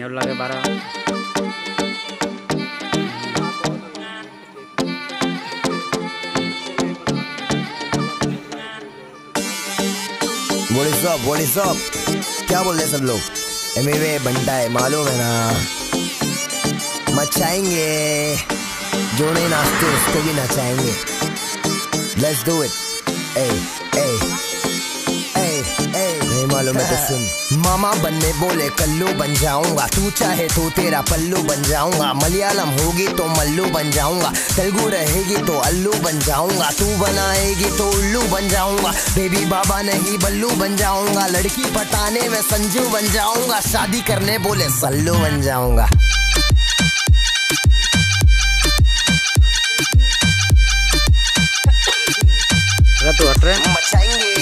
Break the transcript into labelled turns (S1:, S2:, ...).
S1: और लगे 12।
S2: What is up? क्या बोल रहे सब लोग? एमिवे बंटा है, मालूम है ना। मचाएंगे, जो नहीं नाचते उसको भी नचाएंगे। Let's do it. Hey, hey, hey, hey. नहीं मालूम है तो सुन। मामा बनने बोले कल्लू बन जाऊंगा, तू चाहे तो तेरा पल्लू बन जाऊंगा। मलयालम होगी तो मल्लू बन जाऊंगा, तेलुगु रहेगी तो अल्लू बन जाऊंगा। तू बनाएगी तो उल्लू बन जाऊंगा, बेबी बाबा नहीं बल्लू बन जाऊंगा। लड़की पटाने में संजू बन जाऊंगा, शादी करने बोले सल्लू बन जाऊंगा।
S1: तू हट रहे
S2: मचाएंगे।